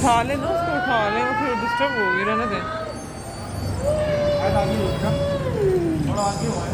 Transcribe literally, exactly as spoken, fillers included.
उठा ले ना उसको, उठा ले, वो फिर डिस्टर्ब होगी, रहने दे। थोड़ा आगे हुआ है।